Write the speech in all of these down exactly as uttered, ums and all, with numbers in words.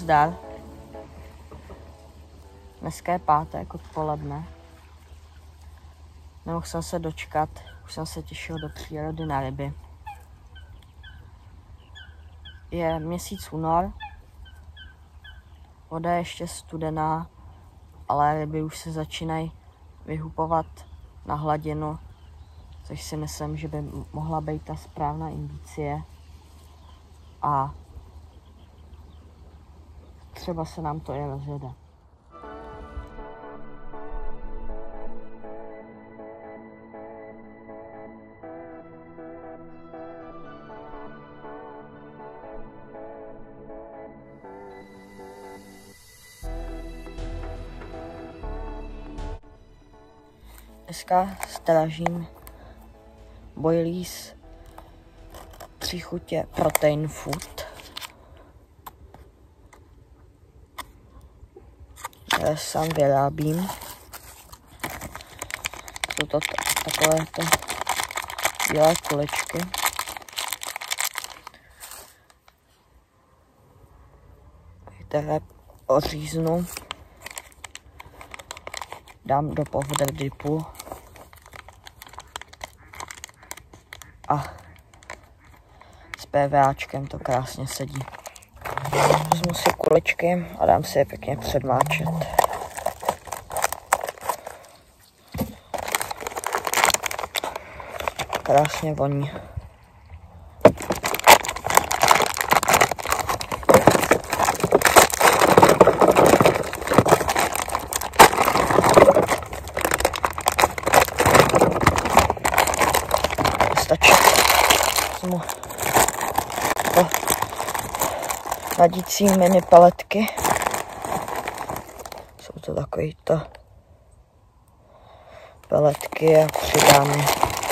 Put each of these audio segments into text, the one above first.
Nazdar. Dneska je pátek odpoledne. Nemohl jsem se dočkat, už jsem se těšil do přírody na ryby. Je měsíc únor, voda je ještě studená, ale ryby už se začínají vyhupovat na hladinu, což si myslím, že by mohla být ta správná indicie. A třeba se nám to i rozjede. Dneska strážím Boilies tři chutě Protein Food. Já sám vyrábím. Jsou to takovéto bílé kuličky. Které oříznu. Dám do powder dipu. A s PVAčkem to krásně sedí. Vezmu si kuličky a dám si je pěkně předmáčet. Krásně voní. Stačí. Vezmu to ladící mini paletky. Jsou to takovýto paletky a přidám je.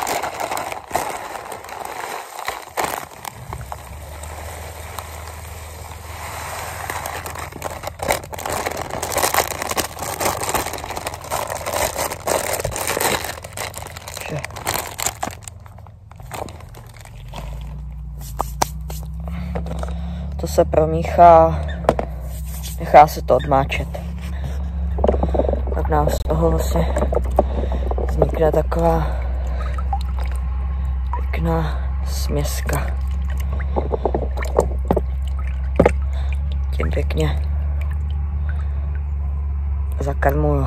To se promíchá, nechá se to odmáčet. Tak nám z toho vlastně vznikne taková pěkná směska. Tím pěkně zakarmuju.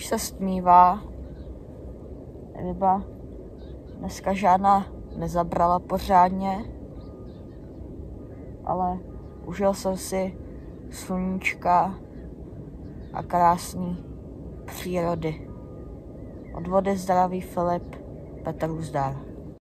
Už se stmívá. Ryba dneska žádná nezabrala pořádně, ale užil jsem si sluníčka a krásný přírody. Od vody zdraví Filip, Petr Uzdar.